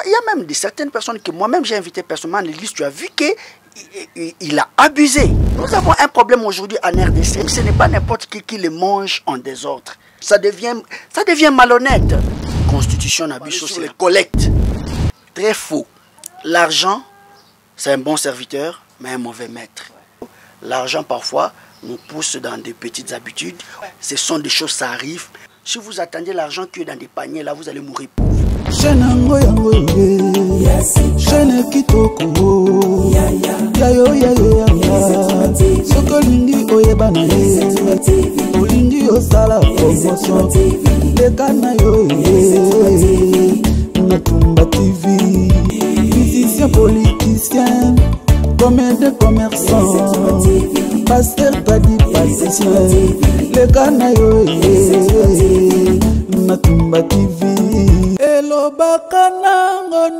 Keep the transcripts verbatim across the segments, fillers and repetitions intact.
il y a même des certaines personnes que moi-même j'ai invité personnellement à l'église, tu as vu que il, il a abusé. Nous avons un problème aujourd'hui en R D C. Ce n'est pas n'importe qui qui le mange en désordre. Ça devient, ça devient malhonnête. Constitution n'abuse sur les collectes. Très faux. L'argent, c'est un bon serviteur, mais un mauvais maître. L'argent, parfois, nous pousse dans des petites habitudes. Ce sont des choses, ça arrive. Si vous attendez l'argent qui est dans des paniers, là, vous allez mourir pauvre. Musicien, politicien, comédien, commerçant, pasteur, kadi, patricien, le Kanayo, Matumba T V, Hello Bakana,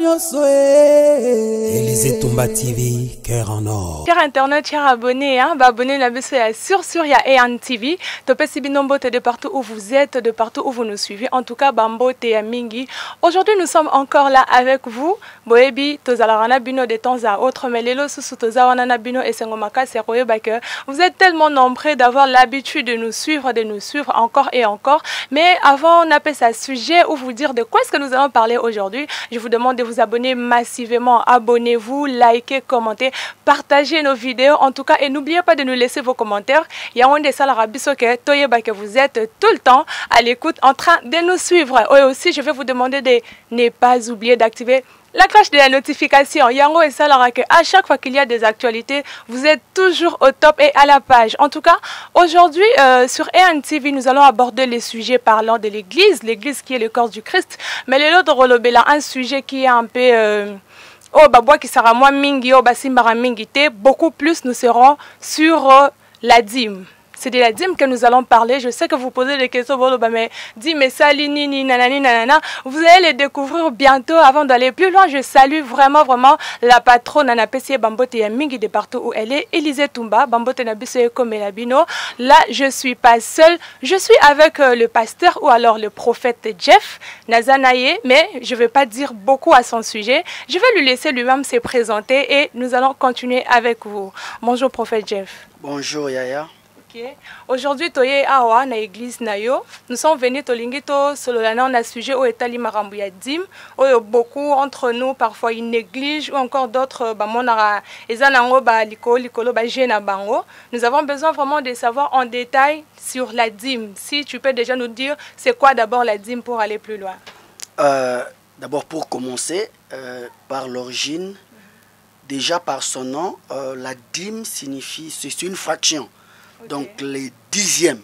Élysée Tumba T V, cœur en or. Chers internautes, chers abonnés, hein, bah abonnez la B C A sur sur ya E A N T V. Topé Sibinombo de partout où vous êtes, de partout où vous nous suivez. En tout cas, Bambo Te Mingi. Aujourd'hui, nous sommes encore là avec vous. Boebi, Tozalarana Bino de temps à autre, mais Lelo Susu Tozawana Bino et Sengomaka Seroye Baker. Vous êtes tellement nombreux d'avoir l'habitude de nous suivre, de nous suivre encore et encore. Mais avant, on appelle ça sujet ou vous dire de quoi est-ce que nous allons parler aujourd'hui. Je vous demande de vous abonner massivement. Abonnez-vous, likez, commentez, partagez nos vidéos en tout cas et n'oubliez pas de nous laisser vos commentaires. Il y a un des salarabiso que Toyeba que vous êtes tout le temps à l'écoute en train de nous suivre. Et aussi, je vais vous demander de ne pas oublier d'activer la cloche de la notification. Yango et Salara que à chaque fois qu'il y a des actualités, vous êtes toujours au top et à la page. En tout cas, aujourd'hui euh, sur E A N T V, nous allons aborder les sujets parlant de l'Église, l'Église qui est le corps du Christ. Mais le lot de Rolobela, un sujet qui est un peu euh, oh babwa qui sera moins mingi, oh basimbara mingi te. Beaucoup plus nous serons sur euh, la dîme. C'est de la dîme que nous allons parler. Je sais que vous posez des questions, mais dîme et salini, ni nanani, nanana. Vous allez les découvrir bientôt. Avant d'aller plus loin, je salue vraiment, vraiment la patronne Nana Pessie Bambote Yamingi de partout où elle est, Élysée Tumba, Bambote Nabisse Komelabino. Là, je suis pas seule. Je suis avec euh, le pasteur ou alors le prophète Jeff Nazanaye, mais je ne vais pas dire beaucoup à son sujet. Je vais lui laisser lui-même se présenter et nous allons continuer avec vous. Bonjour, prophète Jeff. Bonjour, Yaya. Aujourd'hui, toye awa na église nayo. Nous sommes venus tolingito sololana on a sujet au etali marambu ya dim. Oyo beaucoup entre nous parfois ils négligent ou encore d'autres ba monara ezanango ba liko likolo ba jena bango. Nous avons besoin vraiment de savoir en détail sur la dîme. Si tu peux déjà nous dire c'est quoi d'abord la dîme pour aller plus loin. Euh, d'abord pour commencer euh, par l'origine, déjà par son nom, euh, la dîme signifie c'est une fraction. Okay. Donc les dixièmes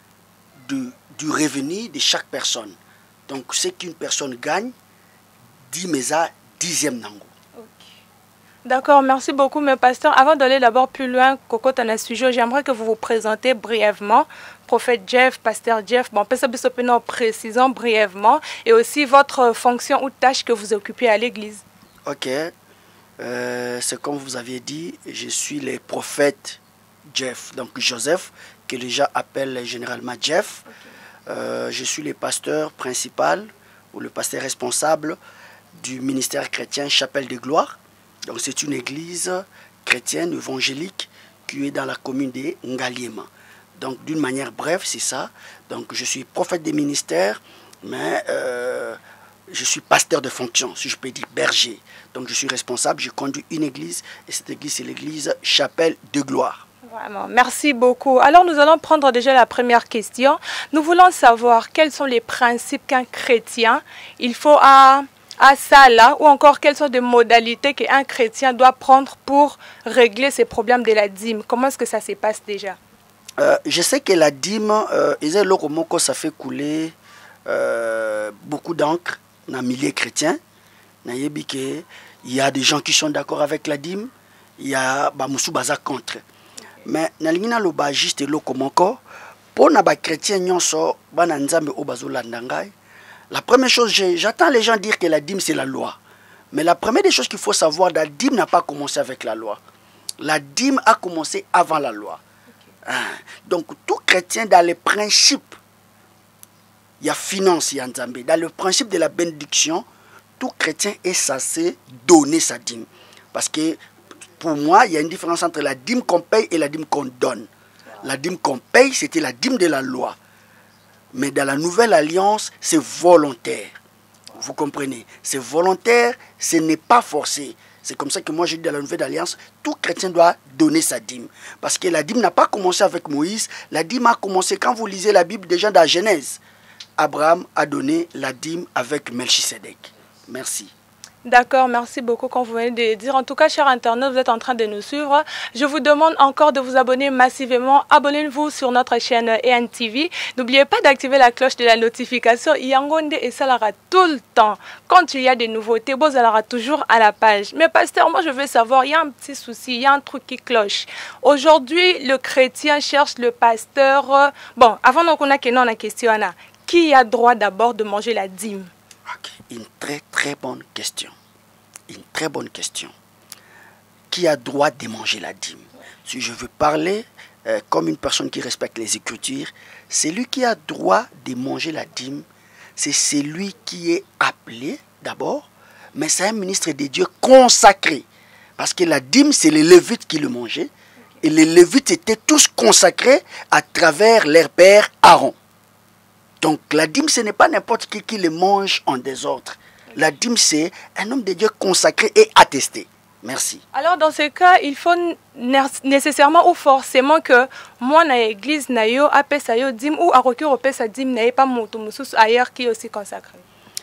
de, du revenu de chaque personne. Donc ce qu'une personne gagne, dix mesa dixième nango. Okay. D'accord, merci beaucoup mes pasteurs. Avant d'aller d'abord plus loin, Coco Tanasujo, j'aimerais que vous vous présentez brièvement. Prophète Jeff, pasteur Jeff, bon, en précisant brièvement, et aussi votre fonction ou tâche que vous occupez à l'église. Ok, euh, c'est comme vous aviez dit, je suis le prophète Jeff, donc Joseph, que les gens appellent généralement Jeff. Okay. Euh, je suis le pasteur principal ou le pasteur responsable du ministère chrétien Chapelle de Gloire. Donc c'est une église chrétienne évangélique qui est dans la commune de Ngaliema. Donc d'une manière brève, c'est ça. Donc je suis prophète des ministères, mais euh, je suis pasteur de fonction, si je peux dire berger. Donc je suis responsable, je conduis une église et cette église c'est l'église Chapelle de Gloire. Vraiment, merci beaucoup. Alors nous allons prendre déjà la première question. Nous voulons savoir quels sont les principes qu'un chrétien, il faut à, à ça là, ou encore quelles sont les modalités qu'un chrétien doit prendre pour régler ces problèmes de la dîme. Comment est-ce que ça se passe déjà? euh, Je sais que la dîme, euh, ça fait couler euh, beaucoup d'encre dans le milieu chrétien. Il y a des gens qui sont d'accord avec la dîme, il y a des gens contre. Mais nalingina loba juste loko moko pour na ba chrétien nyonso bana nzambe o bazolanda ngai. La première chose, j'attends les gens dire que la dîme c'est la loi. Mais la première des choses qu'il faut savoir, la dîme n'a pas commencé avec la loi. La dîme a commencé avant la loi. Okay. Hein? Donc tout chrétien dans les principes, il y a finance, il y a nzambe. Dans le principe de la bénédiction, tout chrétien est censé donner sa dîme. Parce que pour moi, il y a une différence entre la dîme qu'on paye et la dîme qu'on donne. La dîme qu'on paye, c'était la dîme de la loi. Mais dans la nouvelle alliance, c'est volontaire. Vous comprenez? C'est volontaire, ce n'est pas forcé. C'est comme ça que moi je dis dans la nouvelle alliance, tout chrétien doit donner sa dîme. Parce que la dîme n'a pas commencé avec Moïse, la dîme a commencé quand vous lisez la Bible déjà dans la Genèse. Abraham a donné la dîme avec Melchisedec. Merci. D'accord, merci beaucoup comme vous venez de dire. En tout cas, chers internautes, vous êtes en train de nous suivre. Je vous demande encore de vous abonner massivement. Abonnez-vous sur notre chaîne E N T V. N'oubliez pas d'activer la cloche de la notification. Yangonde et Salara tout le temps. Quand il y a des nouveautés, vous allez toujours à la page. Mais pasteur, moi je veux savoir, il y a un petit souci, il y a un truc qui cloche. Aujourd'hui, le chrétien cherche le pasteur. Bon, avant qu'on ait une question, qui a droit d'abord de manger la dîme? Une très très bonne question. Une très bonne question. Qui a droit de manger la dîme? Si je veux parler euh, comme une personne qui respecte les Écritures, celui qui a droit de manger la dîme, c'est celui qui est appelé d'abord, mais c'est un ministre de Dieu consacré. Parce que la dîme, c'est les Lévites qui le mangeaient. Et les Lévites étaient tous consacrés à travers leur père Aaron. Donc la dîme, ce n'est pas n'importe qui qui le mange en désordre. La dîme, c'est un homme de Dieu consacré et attesté. Merci. Alors dans ce cas, il faut nécessairement ou forcément que moi, dans l'église, nayo appelle ça yo dîme ou à recure appelle ça dîme n'ayez pas mon ailleurs qui est aussi consacré.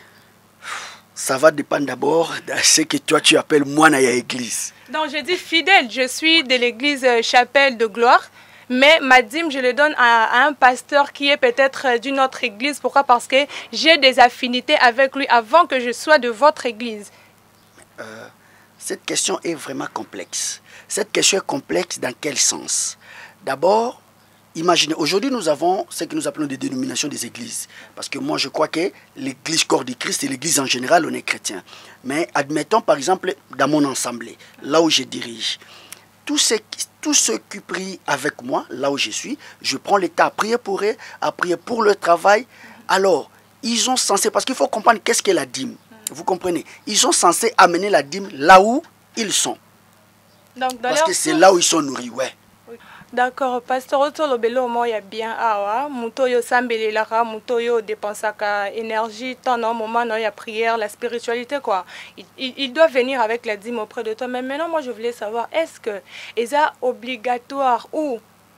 Ça va dépendre d'abord de ce que toi tu appelles moi dans l'église. Donc je dis fidèle, je suis de l'église Chapelle de Gloire. Mais ma dîme, je le donne à, à un pasteur qui est peut-être d'une autre église. Pourquoi? Parce que j'ai des affinités avec lui avant que je sois de votre église. Euh, cette question est vraiment complexe. Cette question est complexe dans quel sens? D'abord, imaginez, aujourd'hui nous avons ce que nous appelons des dénominations des églises. Parce que moi je crois que l'église corps du Christ et l'église en général, on est chrétien. Mais admettons par exemple dans mon assemblée, là où je dirige, tous ceux, tous ceux qui prient avec moi, là où je suis, je prends le temps à prier pour eux, à prier pour le travail. Alors, ils sont censés, parce qu'il faut comprendre qu'est-ce qu'est la dîme. Vous comprenez? Ils sont censés amener la dîme là où ils sont. Donc, parce que c'est là où ils sont nourris, ouais. D'accord, pasteur, autour le belo moi y a bien ah muto yo sambele lara muto yo dépensaka énergie tant au moment non y a prière la spiritualité quoi. Il, il, il doit venir avec la dîme auprès de toi. Mais maintenant moi je voulais savoir est-ce que est obligatoire ou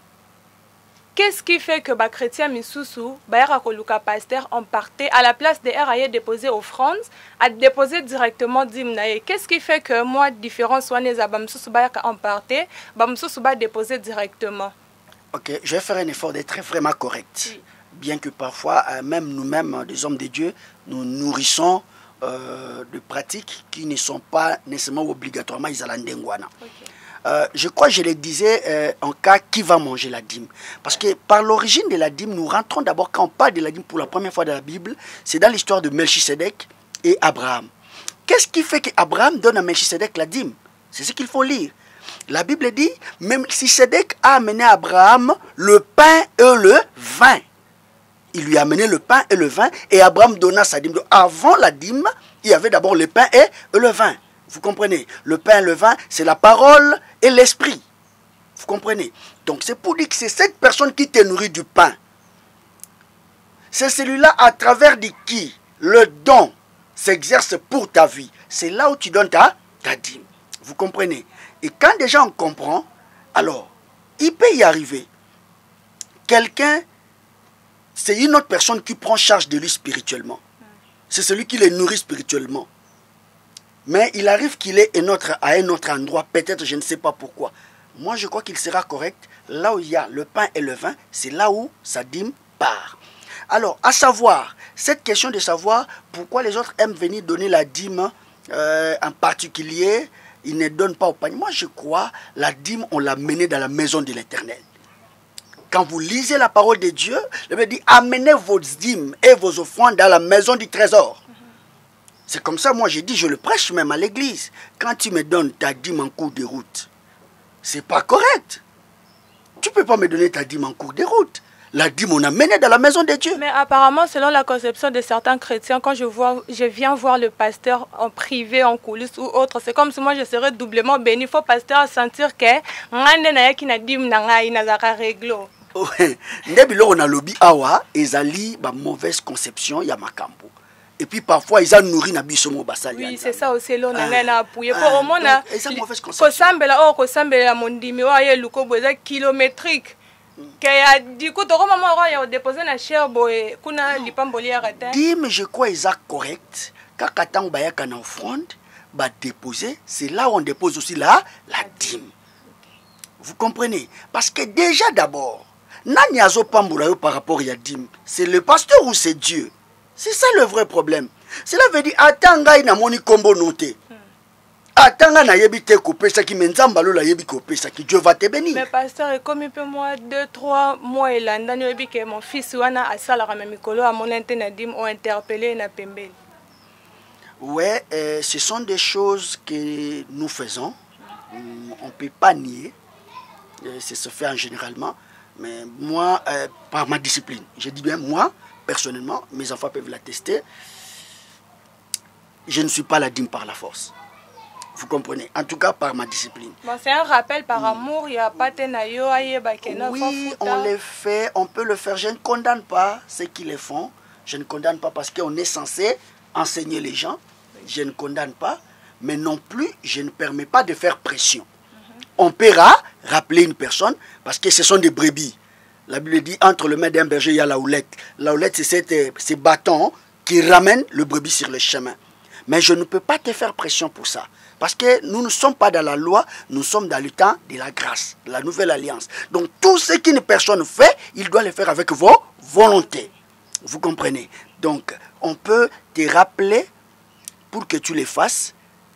qu'est-ce qui fait que les chrétiens misusu bayara koluka pasteur en partait à la place de R déposer offrande à déposer directement dîme nae? Qu'est-ce qui fait que moi différence soit les abamsusu bayaka en partait bamsusu ba déposer directement? Ok, je vais faire un effort d'être vraiment correct. Oui. Bien que parfois euh, même nous-mêmes des hommes de Dieu nous nourrissons euh, de pratiques qui ne sont pas nécessairement obligatoirement isalandengwana. Okay. Euh, je crois que je le disais euh, en cas qui va manger la dîme. Parce que par l'origine de la dîme, nous rentrons d'abord quand on parle de la dîme pour la première fois dans la Bible, c'est dans l'histoire de Melchisedec et Abraham. Qu'est-ce qui fait qu'Abraham donne à Melchisedec la dîme? C'est ce qu'il faut lire. La Bible dit, Melchisedec a amené à Abraham le pain et le vin. Il lui a amené le pain et le vin et Abraham donna sa dîme. Donc, avant la dîme, il y avait d'abord le pain et le vin. Vous comprenez? Le pain et le vin, c'est la parole et l'esprit. Vous comprenez? Donc c'est pour dire que c'est cette personne qui te nourrit du pain. C'est celui-là à travers de qui le don s'exerce pour ta vie. C'est là où tu donnes ta, ta dîme. Vous comprenez? Et quand déjà on comprend, alors il peut y arriver. Quelqu'un, c'est une autre personne qui prend charge de lui spirituellement. C'est celui qui les nourrit spirituellement. Mais il arrive qu'il est un autre, à un autre endroit, peut-être je ne sais pas pourquoi. Moi je crois qu'il sera correct, là où il y a le pain et le vin, c'est là où sa dîme part. Alors, à savoir, cette question de savoir pourquoi les autres aiment venir donner la dîme euh, en particulier, ils ne donnent pas au panier. Moi je crois, la dîme on l'a menée dans la maison de l'Éternel. Quand vous lisez la parole de Dieu, il veut dire amenez vos dîmes et vos offrandes dans la maison du trésor. C'est comme ça, moi, j'ai dit, je le prêche même à l'église. Quand tu me donnes ta dîme en cours de route, c'est pas correct. Tu ne peux pas me donner ta dîme en cours de route. La dîme, on a mené dans la maison de Dieu. Mais apparemment, selon la conception de certains chrétiens, quand je, vois, je viens voir le pasteur en privé, en coulisses ou autre, c'est comme si moi je serais doublement béni. Il faut pasteur sentir que Ndebilo on a lobby awa, ezali ba mauvaise conception ya makambo. Et puis parfois ils ont nourri na biso mo basali. Oui, c'est ça aussi là on a na appuyer pour au moins na mauvaise conception. Kosambela o kosambela mondimi wa ye luko boza kilométrique. Que du coup to maman ro ya déposer na cher boy kuna lipamboli ya rata. Dîme je crois ils are correct. Kaka tang ba ya kana offrande ba déposer, c'est là où on dépose aussi la la dîme. Vous comprenez? Parce que déjà d'abord nani azo pambola yo par rapport à dîme, c'est le pasteur ou c'est Dieu? C'est ça le vrai problème. Cela veut dire atanga ina moni kombo noté. Atanga na yebi te kopé ça qui menzamba lo la yebi kopé ça qui Dieu va te bénir. Mais pasteur et comme un peu moi deux trois mois et là ndani yebi que mon fils wana asala ka mikolo a mon antenne dîme ont interpellé na pembeli. Ouais, euh, ce sont des choses que nous faisons. On ne peut pas nier. C'est se fait en généralement. Mais moi, euh, par ma discipline, je dis bien moi, personnellement, mes enfants peuvent l'attester, je ne suis pas la dîme par la force. Vous comprenez? En tout cas, par ma discipline. Bon, c'est un rappel par amour, il n'y a pas de naïo, oui, on le fait, on peut le faire. Je ne condamne pas ceux qui le font. Je ne condamne pas parce qu'on est censé enseigner les gens. Je ne condamne pas. Mais non plus, je ne permets pas de faire pression. On peut rappeler une personne parce que ce sont des brebis. La Bible dit entre le main d'un berger, il y a la houlette. La houlette, c'est ces bâtons qui ramènent le brebis sur le chemin. Mais je ne peux pas te faire pression pour ça. Parce que nous ne sommes pas dans la loi, nous sommes dans le temps de la grâce, de la nouvelle alliance. Donc tout ce qu'une personne fait, il doit le faire avec vos volontés. Vous comprenez? Donc on peut te rappeler pour que tu le fasses.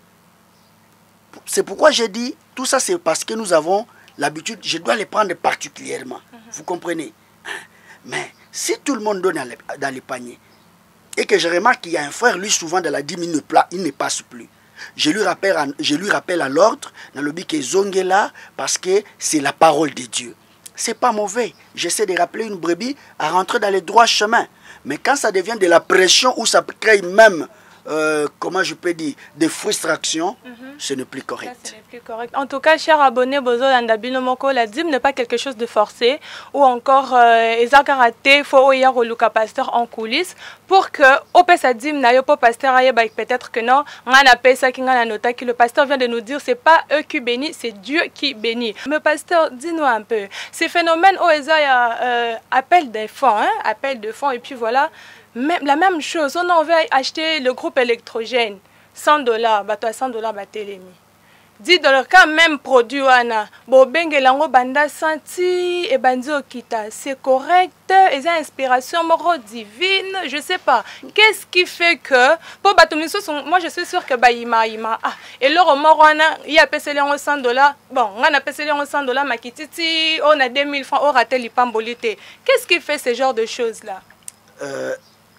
C'est pourquoi j'ai dit, tout ça c'est parce que nous avons l'habitude, je dois les prendre particulièrement. Mm-hmm. Vous comprenez? Mais si tout le monde donne dans les, dans les paniers, et que je remarque qu'il y a un frère, lui souvent dans la dîme, il ne, il ne passe plus. Je lui rappelle à, je lui rappelle à l'ordre, dans le but que Zongela, parce que c'est la parole de Dieu. C'est pas mauvais. J'essaie de rappeler une brebis à rentrer dans les droits chemins. Mais quand ça devient de la pression, ou ça crée même... Euh, comment je peux dire, des frustrations, mm-hmm. ce n'est plus correct. Ça, ce n'est plus correct. En tout cas, chers abonnés, Bozo Landabino Moko, la dîme n'est pas quelque chose de forcé ou encore Eza Karaté, faut y avoir le pasteur en coulisses pour que au sa dîme n'a pas pasteur peut-être que non, on a appelé ça qui a noté que le pasteur vient de nous dire c'est pas eux qui bénissent, c'est Dieu qui bénit. Mais pasteur, dis-nous un peu, ces phénomènes où Eza euh, appel des fonds, hein, appel de fonds et puis voilà. Même, la même chose, on a envie acheter le groupe électrogène, cent dollars, bah toi cent dollars, bah télémi. dix dollars, quand même produit, wana, bo bengelango banda senti et bandi okita, c'est correct, et ça inspiration moro divine, je sais pas. Qu'est-ce qui fait que, pour batomiso, moi je suis sûr que bah ima ima, ah, et l'euro morwana, il y a payé les cent dollars, bon, on a payé les cent dollars, ma kititi, on a deux mille francs, on raté l'ipambolité. Qu'est-ce qui fait ce genre de choses là? Euh,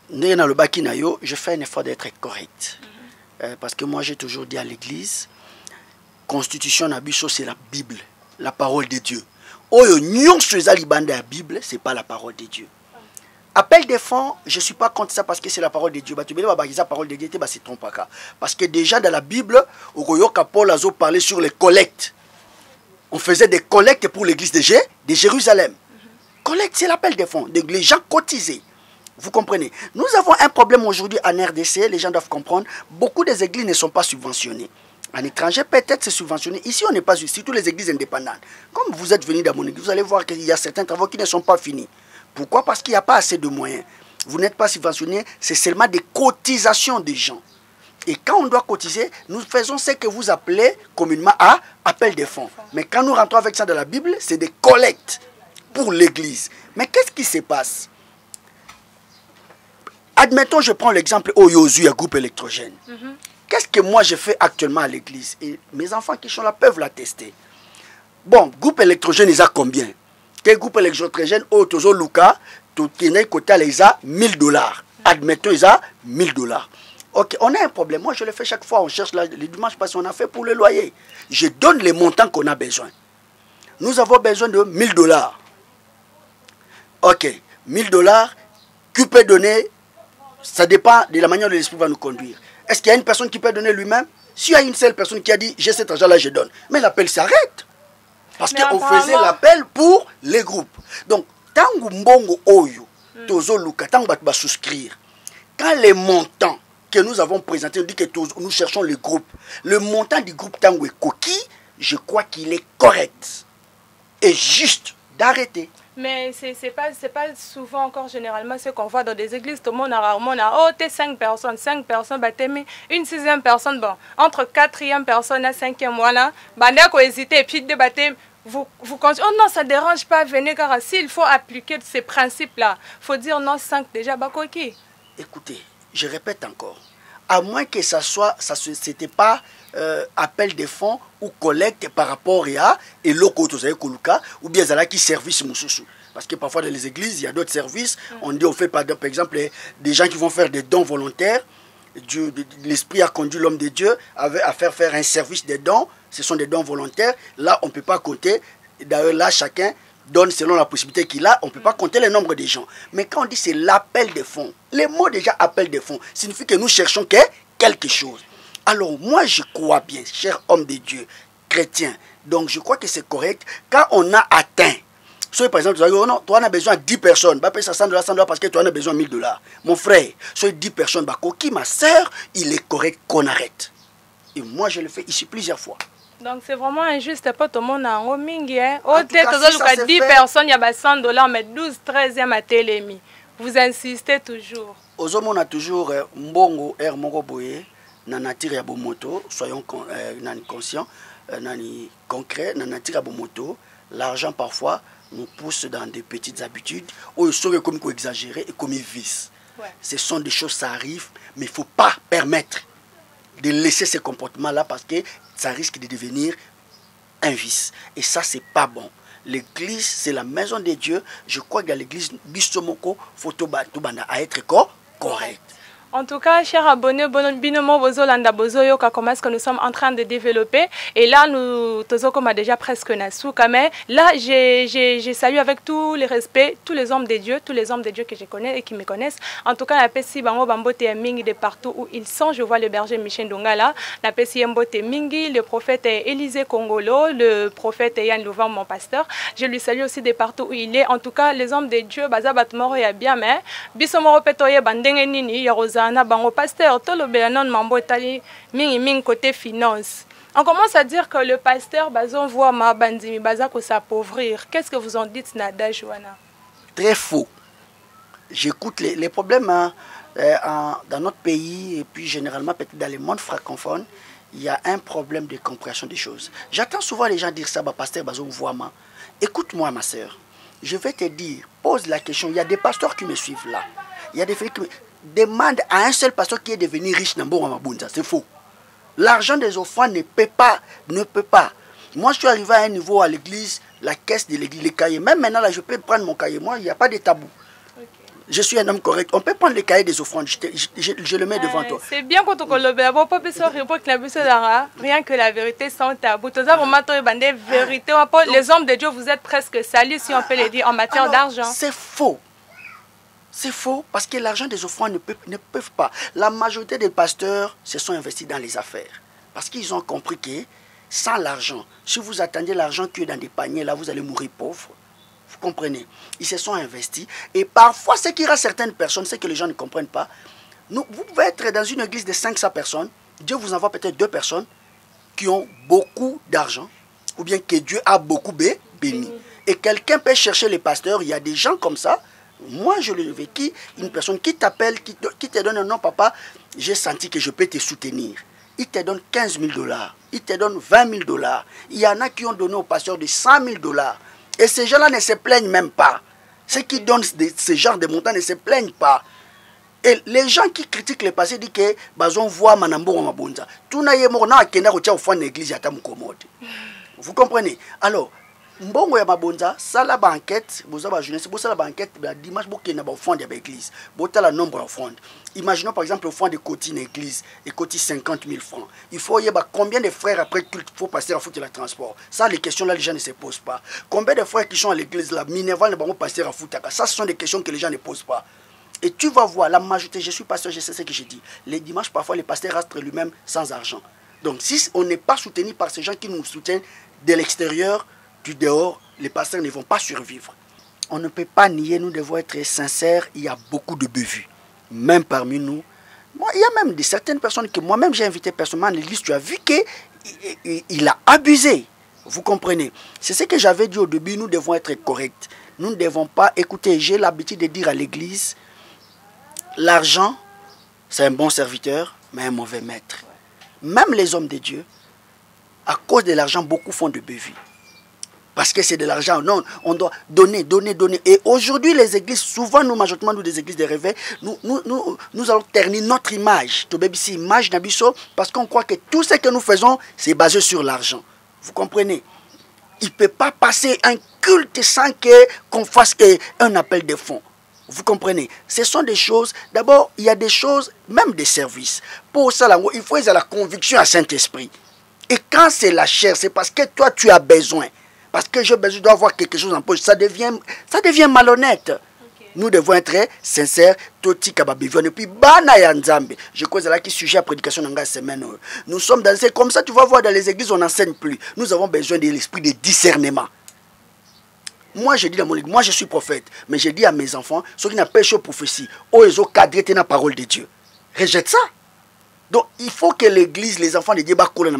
je fais un effort d'être correct. Mm-hmm. euh, parce que moi, j'ai toujours dit à l'église, Constitution Nabiso, c'est la Bible, la parole de Dieu. Oyo nyon seza libanda la Bible, c'est pas la parole de Dieu. Appel des fonds, je ne suis pas contre ça parce que c'est la parole de Dieu. La parole de Dieu, c'est trompe pas. Parce que déjà dans la Bible, Paul a parlé sur les collectes. On faisait des collectes pour l'église de, de Jérusalem. Mm-hmm. Collecte, c'est l'appel des fonds. Donc les gens cotisaient. Vous comprenez? Nous avons un problème aujourd'hui en R D C, les gens doivent comprendre. Beaucoup des églises ne sont pas subventionnées. En étranger, peut-être c'est subventionné. Ici, on n'est pas ici, toutes les églises indépendantes. Comme vous êtes venus dans mon église, vous allez voir qu'il y a certains travaux qui ne sont pas finis. Pourquoi? Parce qu'il n'y a pas assez de moyens. Vous n'êtes pas subventionné, c'est seulement des cotisations des gens. Et quand on doit cotiser, nous faisons ce que vous appelez communément à appel des fonds. Mais quand nous rentrons avec ça dans la Bible, c'est des collectes pour l'église. Mais qu'est-ce qui se passe? Admettons, je prends l'exemple au Yosu, à groupe électrogène. Mm-hmm. Qu'est-ce que moi je fais actuellement à l'église? Et mes enfants qui sont là peuvent l'attester. Bon, groupe électrogène, ils ont combien? Quel groupe électrogène? Oh, Tozo Luka, Totenay Kota, ils ont mille dollars. Admettons, ils ont mille dollars. Ok, on a un problème. Moi, je le fais chaque fois. On cherche là, les dimanches passés, on a fait pour le loyer. Je donne les montants qu'on a besoin. Nous avons besoin de mille dollars. Ok, mille dollars, qui peut donner, ça dépend de la manière dont l'esprit va nous conduire. Est-ce qu'il y a une personne qui peut donner lui-même? S'il y a une seule personne qui a dit, j'ai cet argent-là, je donne. Mais l'appel s'arrête. Parce qu'on faisait l'appel pour les groupes. Donc, tango mbongo oyo, tozo luka, tango va souscrire. Quand les montants que nous avons présentés, on dit que nous cherchons le groupe. Le montant du groupe tango est coquille, je crois qu'il est correct. Et juste d'arrêter. Mais ce n'est pas, pas souvent encore généralement ce qu'on voit dans des églises. Tout le monde a rarement, oh, t'es cinq personnes, cinq personnes, bah, t'es une sixième personne, bon, entre quatrième personne et cinquième, voilà, bah, on a hésité et puis débattre. Vous, vous continuez, oh non, ça ne dérange pas, venez, car s'il faut appliquer ces principes-là, il faut dire non, cinq déjà, bah, quoi qui? Écoutez, je répète encore, à moins que ça soit, ça c'était pas euh, appel de fonds ou collecte par rapport à et locaux ou bien ça qui service moussoussou. Parce que parfois dans les églises, il y a d'autres services. Mm. On dit, on fait par, par exemple des gens qui vont faire des dons volontaires. L'Esprit a conduit l'homme de Dieu à, à faire faire un service des dons. Ce sont des dons volontaires. Là, on ne peut pas compter. D'ailleurs, là, chacun donne selon la possibilité qu'il a. On ne peut pas compter le nombre de gens. Mais quand on dit c'est l'appel des fonds, les mots déjà appel des fonds signifie que nous cherchons quelque chose. Alors moi je crois bien, cher homme de Dieu, chrétien, donc je crois que c'est correct quand on a atteint. Soit par exemple, tu vas dire, oh non, toi on a besoin de dix personnes, bah paye ça cent dollars, cent dollars parce que toi on a besoin de mille dollars. Mon frère, soit dix personnes, bah coquille, ma soeur, il est correct qu'on arrête. Et moi je le fais ici plusieurs fois. Donc c'est vraiment injuste, pas tout le monde a un roaming. Au tête, dix personnes, il y a cent dollars, mais douze, treizième à télémi. Vous insistez toujours. Aux hommes, on a toujours mbongo, air mongo boye. Nature ya bomoto, soyons euh, conscients, euh, concrets, nature ya bomoto, l'argent parfois nous pousse dans des petites habitudes, où il serait comme exagéré et comme vice. Ouais. Ce sont des choses, ça arrive, mais il ne faut pas permettre de laisser ces comportements-là parce que ça risque de devenir un vice. Et ça, c'est pas bon. L'église, c'est la maison de Dieu. Je crois que dans l'église, Bistomoko, faut à être correct. En tout cas, chers abonnés, Binomo Bozolanda Bozoyoka, comment est-ce que nous sommes en train de développer. Et là, nous, Tozoko m'a déjà presque Nasuka, mais là, j'ai salué avec tout le respect tous les hommes de Dieu, tous les hommes de Dieu que je connais et qui me connaissent. En tout cas, la Pessi Bango Bambote Mingi de partout où ils sont. Je vois le berger Michel Dongala, la Pessi Mbote Mingi, le prophète Élisée Congolo, le prophète Yann Louvan, mon pasteur. Je lui salue aussi de partout où il est. En tout cas, les hommes de Dieu, Bazabat Moro ya bien, mais Bisomoro Petoye Bandenge Nini, Yarosa. Bango pasteur, tout le béanon mambo etali mingi mingi côté finance. On commence à dire que le pasteur bazon voit ma bandimi bazako s'appauvrir. Qu'est-ce que vous en dites, Nada Joana? Très faux. J'écoute les, les problèmes hein, euh, en, dans notre pays et puis généralement peut-être dans le monde francophone, il y a un problème de compréhension des choses. J'entends souvent les gens dire ça, bah pasteur bazon voit ma. Écoute-moi ma soeur, je vais te dire, pose la question. Il y a des pasteurs qui me suivent là. Il y a des filles qui me demande à un seul pasteur qui est devenu riche dans Mabunda. C'est faux. L'argent des offrandes ne peut pas, ne peut pas. Moi, je suis arrivé à un niveau à l'église, la caisse de l'église, les cahiers. Même maintenant, là, je peux prendre mon cahier. Moi, il n'y a pas de tabou. Okay. Je suis un homme correct. On peut prendre les cahiers des offrandes. Je, je, je, je le mets euh, devant toi. C'est bien quand on le rien que la vérité sans tabou. Les hommes de Dieu, vous êtes presque salis, si on peut le dire, en matière d'argent. C'est faux. C'est faux parce que l'argent des offrandes ne, peut, ne peuvent pas. La majorité des pasteurs se sont investis dans les affaires. Parce qu'ils ont compris que sans l'argent, si vous attendez l'argent qui est dans des paniers, là vous allez mourir pauvre. Vous comprenez? Ils se sont investis. Et parfois, ce qui rend certaines personnes, c'est que les gens ne comprennent pas. Nous, vous pouvez être dans une église de cinq cents personnes. Dieu vous envoie peut-être deux personnes qui ont beaucoup d'argent. Ou bien que Dieu a beaucoup béni. Et quelqu'un peut chercher les pasteurs. Il y a des gens comme ça. Moi, je l'ai vécu, une personne qui t'appelle, qui, qui te donne un nom, papa, j'ai senti que je peux te soutenir. Il te donne quinze mille dollars, il te donne vingt mille dollars. Il y en a qui ont donné au pasteur de cent mille dollars. Et ces gens-là ne se plaignent même pas. Ceux qui donnent de, ce genre de montants ne se plaignent pas. Et les gens qui critiquent les pasteurs disent que bazon voit manambo en mabonza. Tout n'a pas été au fond de l'église. Vous comprenez? Alors, mbongo ya mabonza sala ba enquête boza ba jeunesse bo sala ba enquête ba dimanche bo kena ba offrande ya ba église bo tala nombre d'offrandes. Imaginons par exemple l'offrande de Côté une église et Côté cinquante mille francs. Il faut y avoir combien de frères après culte faut passer à foutre la transport. Ça les questions là les gens ne se posent pas. Combien de frères qui sont à l'église là Minerval ne vont pas passer à foutre. Ça ce sont des questions que les gens ne posent pas. Et tu vas voir la majorité, je suis pasteur, je sais ce que je dis. Les dimanches parfois les pasteurs restent lui-même sans argent. Donc si on n'est pas soutenu par ces gens qui nous soutiennent de l'extérieur, du dehors, les pasteurs ne vont pas survivre. On ne peut pas nier, nous devons être sincères, il y a beaucoup de bévues. Même parmi nous. Moi, il y a même de certaines personnes que moi-même j'ai invité personnellement à l'église, tu as vu qu'il a abusé. Vous comprenez? C'est ce que j'avais dit au début, nous devons être corrects. Nous ne devons pas écouter. J'ai l'habitude de dire à l'église, l'argent, c'est un bon serviteur, mais un mauvais maître. Même les hommes de Dieu, à cause de l'argent, beaucoup font de bévues. Parce que c'est de l'argent. Non, on doit donner, donner, donner. Et aujourd'hui, les églises, souvent, nous, majoritairement, nous, des églises de réveil, nous, nous, nous, nous allons ternir notre image. Ici, image d'Abisso, parce qu'on croit que tout ce que nous faisons, c'est basé sur l'argent. Vous comprenez? Il ne peut pas passer un culte sans qu'on fasse un appel de fonds. Vous comprenez? Ce sont des choses, d'abord, il y a des choses, même des services. Pour ça, il faut avoir la conviction à Saint-Esprit. Et quand c'est la chair, c'est parce que toi, tu as besoin. Parce que j'ai besoin d'avoir quelque chose en poche. Ça devient, ça devient malhonnête. Okay. Nous devons être sincères. Et puis, je crois que c'est là qui sujet à prédication dans la semaine. Nous sommes dans ces, comme ça, tu vas voir dans les églises, on n'enseigne plus. Nous avons besoin de l'esprit de discernement. Moi, je dis dans mon église, moi je suis prophète, mais je dis à mes enfants, ceux qui n'ont pas péché aux prophéties, oh, ils ont cadré la parole de Dieu. Rejette ça. Donc, il faut que l'église, les enfants de Dieu,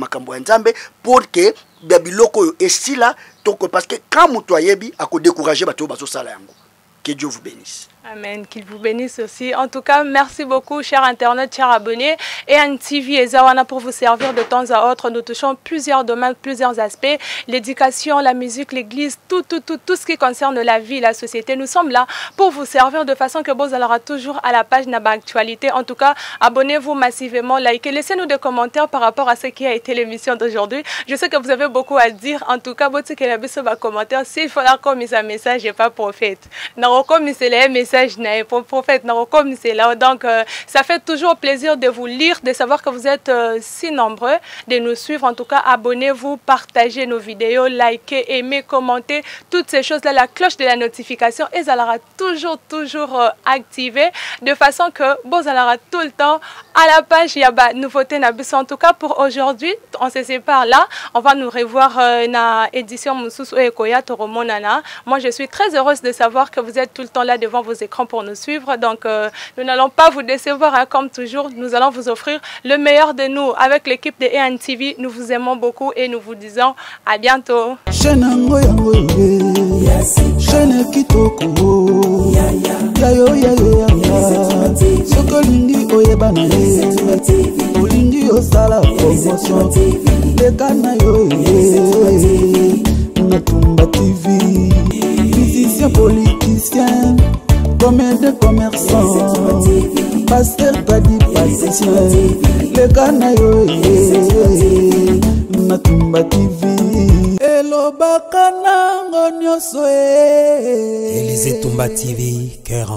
pour que Babiloko et si là, parce que quand vous soyez à décourager, que Dieu vous bénisse. Amen, qu'il vous bénisse aussi. En tout cas, merci beaucoup, chers internautes, chers abonnés. Et N T V et Zawana pour vous servir de temps à autre. Nous touchons plusieurs domaines, plusieurs aspects. L'éducation, la musique, l'église, tout, tout, tout, tout ce qui concerne la vie, la société. Nous sommes là pour vous servir de façon que vous allez toujours à la page Naba Actualité. En tout cas, abonnez-vous massivement, likez, laissez-nous des commentaires par rapport à ce qui a été l'émission d'aujourd'hui. Je sais que vous avez beaucoup à dire. En tout cas, vous que la bise va commentaire. S'il faut la commise un message, j'ai pas prophète. Non, comme c'est les messages. Pour prophète, comme c'est là. Donc, euh, ça fait toujours plaisir de vous lire, de savoir que vous êtes euh, si nombreux, de nous suivre. En tout cas, abonnez-vous, partagez nos vidéos, likez, aimez, commentez, toutes ces choses-là, la cloche de la notification, et ça sera toujours, toujours euh, activée, de façon que vous allez tout le temps à la page. Il y a bah, nouveauté. En tout cas, pour aujourd'hui, on se sépare là. On va nous revoir euh, dans l'édition Moussous Ekoya Toromonana. Moi, je suis très heureuse de savoir que vous êtes tout le temps là devant vos écrans pour nous suivre. Donc, euh, nous n'allons pas vous décevoir, hein, comme toujours. Nous allons vous offrir le meilleur de nous. Avec l'équipe de A N T V, nous vous aimons beaucoup et nous vous disons à bientôt. Natumba T V, musicien, politicien, comédien, commerçant, pasteur, padi, pasteur, le Ghana yo, Natumba T V, Hello Bakana, Ngonyo Soe, Élysée Tumba T V, cœur